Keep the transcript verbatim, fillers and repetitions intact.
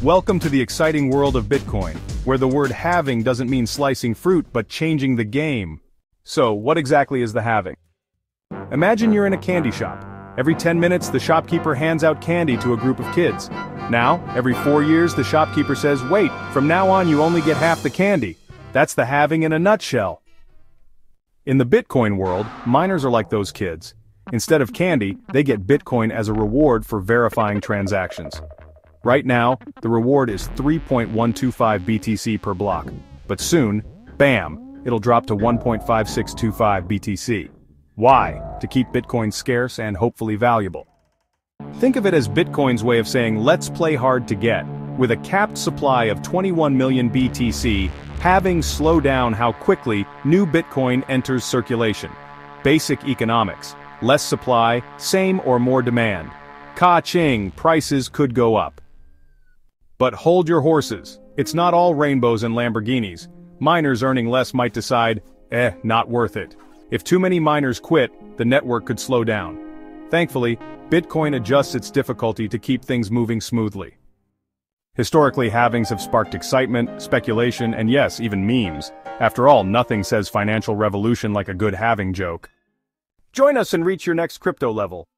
Welcome to the exciting world of Bitcoin, where the word halving doesn't mean slicing fruit but changing the game. So, what exactly is the halving? Imagine you're in a candy shop. Every ten minutes the shopkeeper hands out candy to a group of kids. Now, every four years the shopkeeper says, wait, from now on you only get half the candy. That's the halving in a nutshell. In the Bitcoin world, miners are like those kids. Instead of candy, they get Bitcoin as a reward for verifying transactions. Right now, the reward is three point one two five B T C per block. But soon, bam, it'll drop to one point five six two five B T C. Why? To keep Bitcoin scarce and hopefully valuable. Think of it as Bitcoin's way of saying let's play hard to get. With a capped supply of twenty-one million B T C, halving slow down how quickly new Bitcoin enters circulation. Basic economics. Less supply, same or more demand. Ka-ching, prices could go up. But hold your horses. It's not all rainbows and Lamborghinis. Miners earning less might decide, eh, not worth it. If too many miners quit, the network could slow down. Thankfully, Bitcoin adjusts its difficulty to keep things moving smoothly. Historically, halvings have sparked excitement, speculation, and yes, even memes. After all, nothing says financial revolution like a good halving joke. Join us and reach your next crypto level.